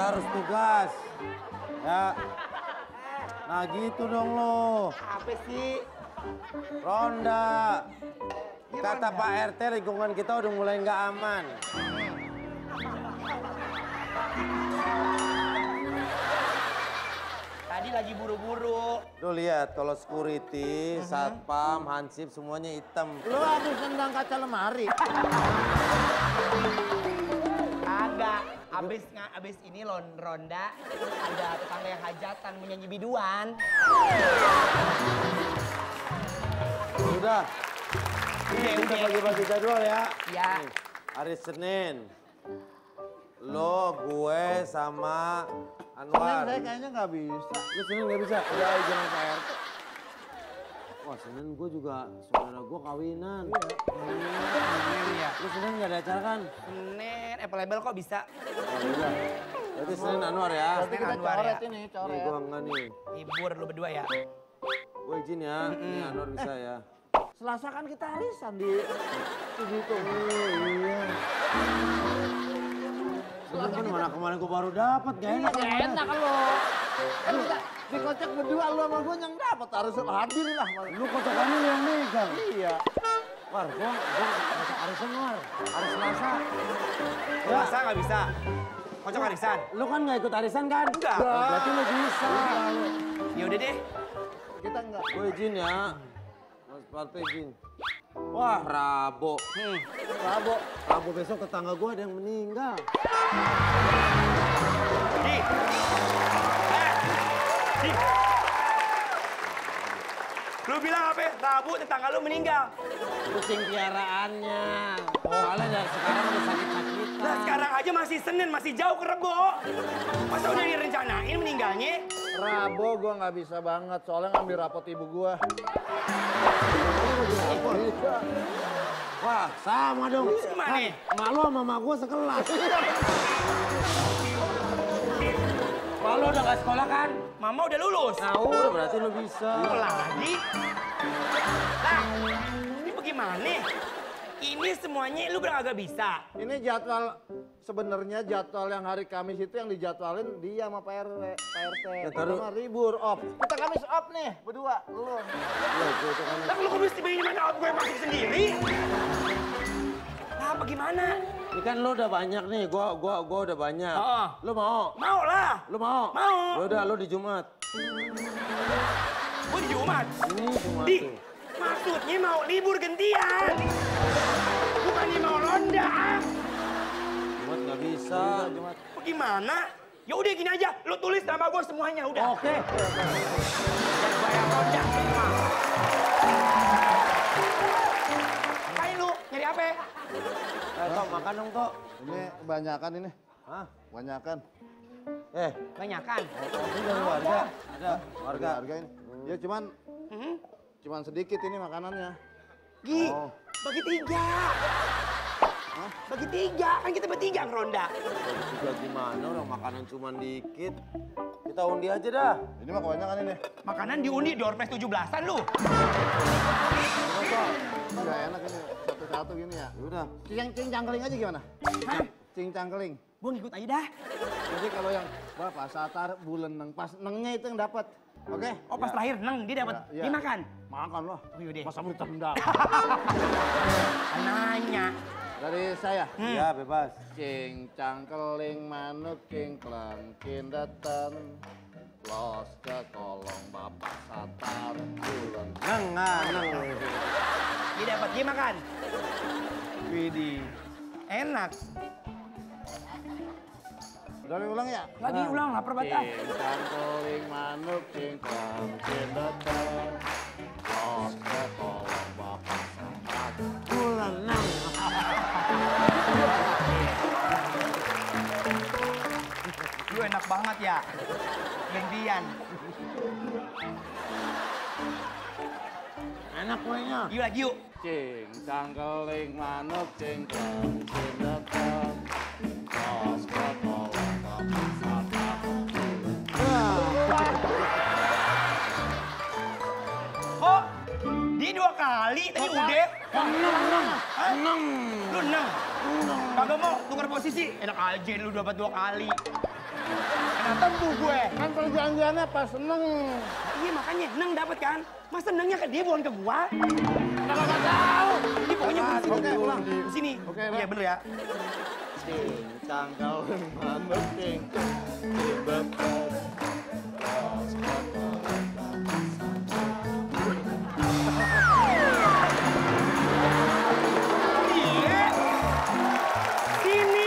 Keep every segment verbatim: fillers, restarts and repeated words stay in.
harus tugas. Ya. Nah gitu dong lo. Apa sih? Ronda. Kata Pak R T lingkungan kita udah mulai nggak aman. Tadi lagi buru-buru. Lu lihat kalau security, satpam, hansip semuanya hitam. Lu habis nendang kaca lemari. Agak. Abis, nggak abis ini lon, ronda, ada tetangga yang hajatan menyanyi biduan. Udah. Udah, Kita udah. bagi-bagi jadwal ya. Ya. Nih, hari Senin. Lo, gue, sama Senin Anwar. saya kayaknya nggak bisa. Lu Senin nggak bisa? Udah izin Pak R T. Wah Senin gue juga, saudara gue kawinan. Senin ya. Lu Senin nggak ada acara kan? Senin, Apple Label kok bisa? Oh iya. Berarti Senin Anwar ya? Berarti kita Anwar coret ya. ini, Nih coret. gue enggak nih. Hibur lu berdua ya. Gue izin ya, ini Anwar bisa ya. Selasa kan kita arisan di studio itu. Iya. Senin kan mana kemarin gue baru dapat, gak Iya, enak. gak enak lo. Kan kita dikocok berdua, lu sama gue yang dapat harus hadir lah. Lu kocokannya lu yang megang. Iya. War, gue gue arisan War, hari Selasa. Ya, Masa nggak bisa? Kocok arisan? lu kan nggak ikut arisan kan? Enggak. Oh, berarti lu bisa. Ya udah deh. Kita enggak. Gue izin ya. Mas Parto izin. Wah, Rabo. Hmm. Rabo. Rabo besok tetangga gue ada yang meninggal. Di. Eh. Di. Lu bilang apa? Rabu tetangga lu meninggal. Kucing piaraannya. Soalnya dari sekarang udah sakit-sakitan. Nah sekarang aja masih Senin, masih jauh ke Rebo. Masa udah direncanain meninggalnya? Rabo gua nggak bisa banget, soalnya ngambil rapot ibu gua. Wah, sama dong. Gimana? Kan, emak lu sama emak gue sekelas. Emak lu udah gak sekolah kan? Mama udah lulus. Nah, udah berarti lu bisa. Apa lagi? Lah, ini bagaimana? Ini semuanya lu bilang agak bisa. Ini jadwal, sebenarnya jadwal yang hari Kamis itu yang dijadwalin dia sama Pak R W, Pak R T. Ya, Kita taruh. mah libur, off. Kita Kamis off nih, berdua, lu. Iya, gue itu kan. Lah lu kok mesti begini mana gue yang masuk sendiri? Lah bagaimana? Ini kan lu udah banyak nih, gua gua gua udah banyak. Oh. Lu mau? Mau lah. Lu mau? Mau. Ya udah lu di Jumat. Gue di Jumat. Ini Jumat Di, tuh. maksudnya mau libur gantian. Bukannya mau ronda. Jumat nggak bisa. Jumat. Bagaimana? Ya udah gini aja, lu tulis nama gue semuanya udah. Oke. Dan bayar ronda semua. Ngapain lu? Nyari apa? Eh, Tok, makan dong, Tok. Ini kebanyakan ini, Hah? kebanyakan. Eh, Banyakan. ini dari warga. Ada warga. Harga ini. Ya cuman, Hmm? cuman sedikit ini makanannya. Gi, Oh. bagi tiga. Hah? Bagi tiga, kan kita bertiga ngeronda. Jadi juga gimana orang makanan cuma dikit. Kita undi aja dah. Ini mah kebanyakan ini. Makanan diundi di Orpes tujuh belasan lu. Gimana, Tok? Enggak enak ini, satu-satu gini ya. Ya udah. Cing, cing cangkeling aja gimana? Hah? Cing cangkeling. Gue ngikut aja dah. Jadi kalau yang bapak satar bulan neng, pas nengnya itu yang dapat. Oke? Oh pas terakhir neng, dia dapat, Ya, ya. dia makan. Makan loh. Oh, yaudah. Masa lu tendang. Nanya. Dari saya. Hmm. Ya, bebas. Cing cangkeling manuk cing kelangkin datang. Los ke kolong bapak satar bulan. Neng, nah, neng. Dia dapat, dia makan. Widih. Enak. Dari ulang ya? Lagi ulang, lapar banget. ah. Cing cangkeling manuk cing kelangkin datang. Los ke kolong bapak satar. Bulan neng. Lu enak banget ya. Gantian. Enak kuenya. Yuk lagi yuk. Cing cangkeling manuk cing kelangkin datang. Los ke kolong bapak satar. Kok? Dia dua kali, tadi udah. Neng, neng. Neng. Lu enam. Kagak mau tukar posisi. Enak aja lu dapat dua kali. Kena tempuh gue. Kan perjanjiannya pas seneng. Iya makanya Neng dapat kan. Masa Nengnya ke dia bukan ke gua? Kalau nggak tahu. Ini pokoknya Oke, di sini. pulang. Di sini. Oke, Iya bener ya. Cincang kau manuk cincang di beton. Iya. Sini.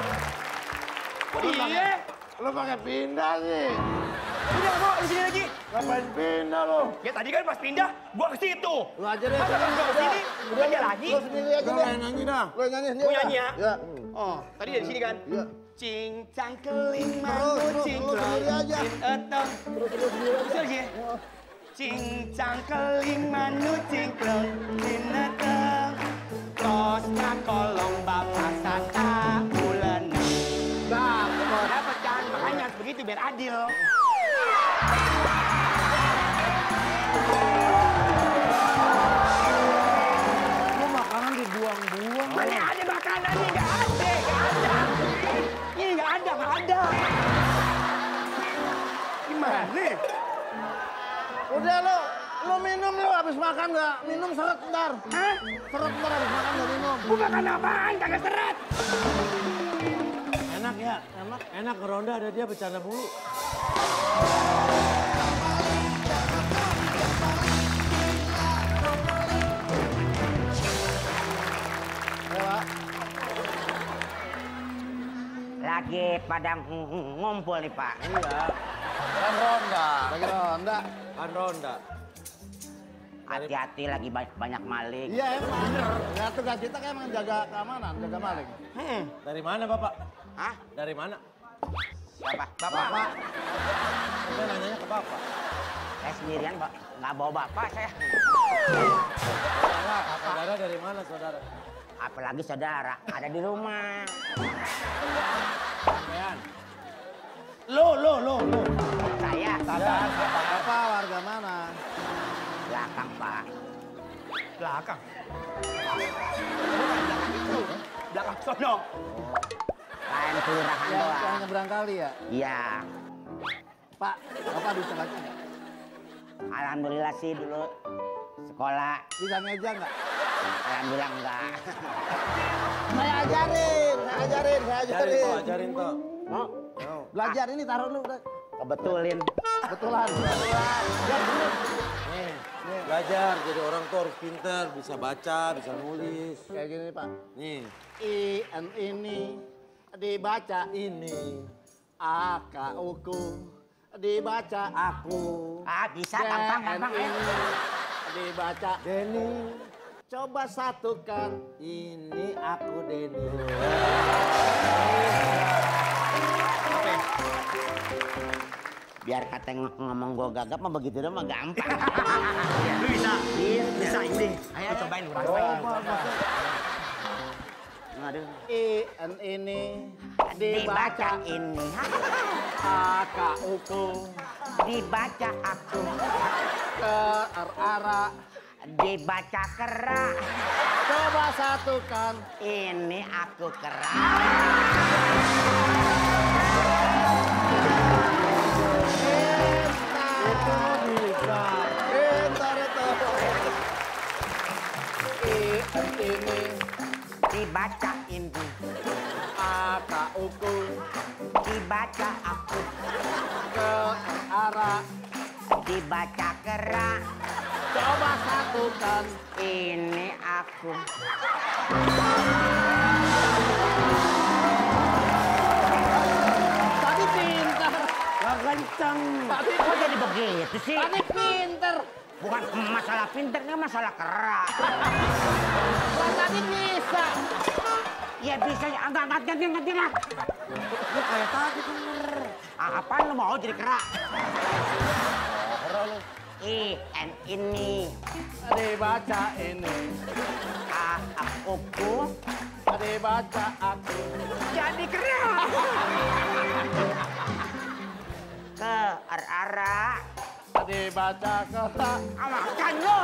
Iya. Lo pakai pindah sih. Udah kok di sini lagi. Ngapain pindah lo? Ya tadi kan pas pindah gua ke situ. Lo aja deh. Masa pas gua ke sini udah dia lagi. Lo sendiri aja deh. Lo nyanyi dah. Lo nyanyi sendiri. Gua nyanyi ya. Ya. Oh, tadi dari sini kan? Iya. Cincang keling Terus, manu terus, cingklong terus sendiri aja. cin etong. Terus terus sendiri aja. Bisa lagi ya? Cincang keling manu cingklong cin etong. Tosnya kolong bapak santa bulan. Dapat. Dapat kan? Makanya harus begitu biar adil. Lo makanan dibuang-buang. Mana ada makanan ini? Nggak ada, nggak ada. Ini nggak ada, nggak ada. Gimana nih? Udah lo, lo minum lo habis makan nggak? Minum seret ntar. Hah? Seret ntar habis makan nggak minum. Gua makan apaan? Kagak seret. Enak ya, enak. Enak ngeronda ada dia bercanda mulu. Lagi pada ng- ngumpul nih Pak. Iya, Kan ronda. Lagi ronda. kan ronda. Hati-hati lagi ba- banyak maling. Iya emang. Ya tugas kita kan emang jaga keamanan, jaga maling. Hmm. Dari mana Bapak? Hah? Dari mana? Siapa? Bapak? Bapak. Saya nanyanya ke Bapak. Saya sendirian, Pak. Nggak bawa bapak saya. Saudara, saudara dari mana saudara? Apalagi saudara, ada di rumah. Sampean. Lo, lo, lo, lo. Saya, Sabar, sabar. Bapak warga mana? belakang, Pak. Belakang. Itu. Belakang sono. Lain kelurahan Yang, yang doang. nyebrang kali ya? Iya. Pak, Bapak bisa baca nggak? Alhamdulillah sih dulu sekolah. Bisa ngeja nggak? Alhamdulillah enggak. Saya ajarin, saya ajarin, saya Ajarin ajarin. kok, ajarin kok. Mau? Belajar ini taruh dulu. udah. Kebetulin. Betulan. Betulan. Ya, bener. Nih, nih, belajar jadi orang tuh harus pinter, bisa baca, bisa nulis. Kayak gini Pak. Nih, I, N ini dibaca ini A, K, U, K. Dibaca aku, Ah, bisa D, gampang, N, gampang ya. ini dibaca Denny. coba satukan. Ini aku Denny. Biar kata ng- ngomong gue gagap mah begitu dong mah gampang. Lu bisa. Bisa ini. Ayo cobain lu rasain. Aduh. I, N ini Dibaca dibaca ini. A, K, U, K. Dibaca aku. Ke, R, ara. Dibaca kera. Coba satukan. Ini aku kera. Itu bisa. Pintar itu. I, N ini Dibaca ini. A, K, U, K. Dibaca aku. Ke, R, ara. Dibaca kera. Coba satukan. Ini aku. Tadi pintar. Gak kenceng. Tadi Kok jadi begitu sih? Tadi pintar. Bukan masalah pinter, ini masalah kera. Lah, tadi bisa. Ya bisa, enggak, enggak, ganti, ganti lah. Lu kayak tadi bener. Ah, apaan lu mau jadi kera? Kera lu. I, N ini. Dibaca ini. A, aku, ku. Dibaca aku. Jadi kera. Ke, ar, ara. Dibaca kata. Makan lu.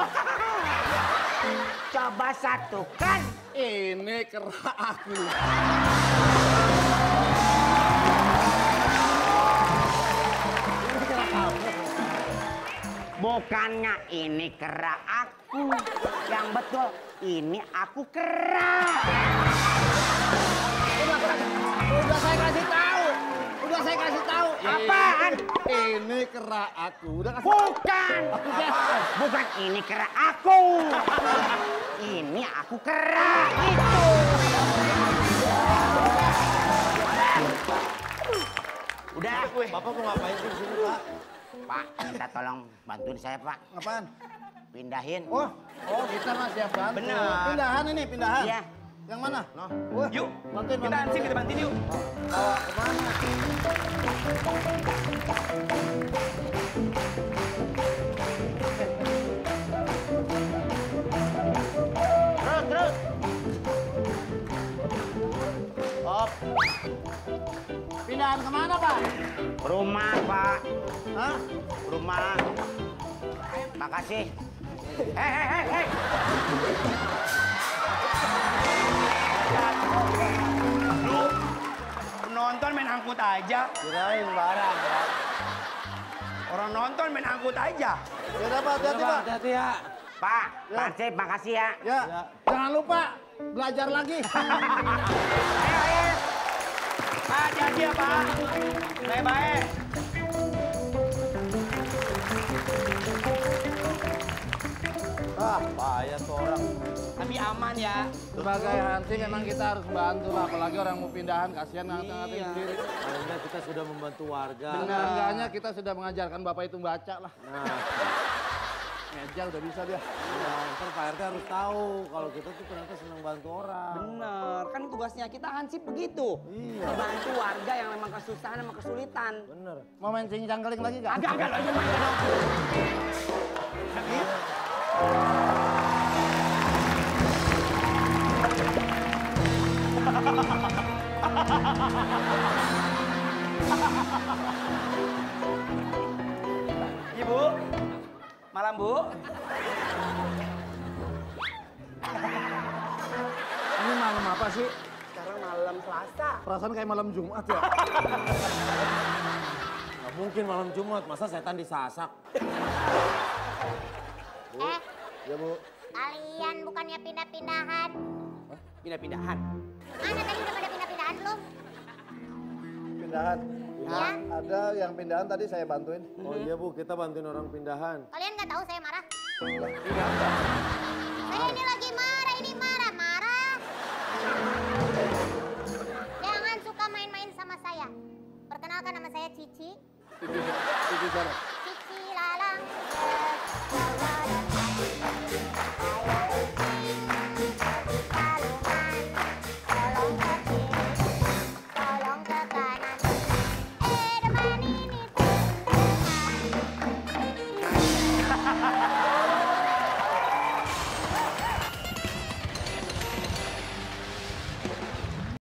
Coba satukan. Ini kera aku. Bukannya ini kera aku. Yang betul, ini aku kera. Udah, udah saya kasih tahu. Udah saya kasih tahu. Apaan? Ini kera aku. Udah kasih Bukan. Bukan ini kera aku. Ini aku kera. Itu. Udah. Bapak mau ngapain sih di sini, Pak? Pak, minta tolong bantuin saya, Pak. Apaan? Pindahin. Oh, oh kita mah siap bantu. Bener. Pindahan ini, pindahan. Iya. Yang mana? Noh. Wah, Yuk, bantuin, kita bantuin. ansip, kita bantuin yuk. Bawa kemana? Terus, terus. Op. Pindahan kemana, Pak? Rumah, Pak. Hah? Rumah. Makasih. Hei, hei, hei, hei. Lu nonton main angkut aja. Kirain barang, Pak. Orang nonton main angkut aja. Ya udah, Pak, hati-hati, Pak. Hati-hati ya. Pak, Ya. Pak Cip, makasih ya. Ya, jangan lupa belajar lagi. Ayo, ayo. Pak, hati-hati ya, Pak. Baik-baik. Ah, bahaya tuh orang. Tapi aman ya. Sebagai hansip memang kita harus bantu lah, apalagi orang mau pindahan, kasihan ngata-ngatain Iya. sendiri. Paling enggak kita sudah membantu warga. Enggaknya kita sudah mengajarkan Bapak itu baca lah. Nah, Meja udah bisa dia. ya, ntar Pak R T harus tahu kalau kita tuh ternyata senang bantu orang. Bener, kan tugasnya kita hansip begitu. Iya. Membantu warga yang memang kesusahan sama kesulitan. Bener. Mau main cincang keling lagi gak? Agak, agak, aja main dong. Ibu, malam Bu. Ini malam apa sih? Sekarang malam Selasa. Perasaan kayak malam Jumat ya? Gak mungkin malam Jumat, masa setan disasak? Eh, Ya, Bu. kalian bukannya pindah-pindahan? Pindah-pindahan. Mana tadi udah pada pindah-pindahan belum? Pindahan. Ya? Ada yang pindahan tadi saya bantuin. Oh iya Bu, kita bantuin orang pindahan. Kalian nggak tahu saya marah? Pindahan.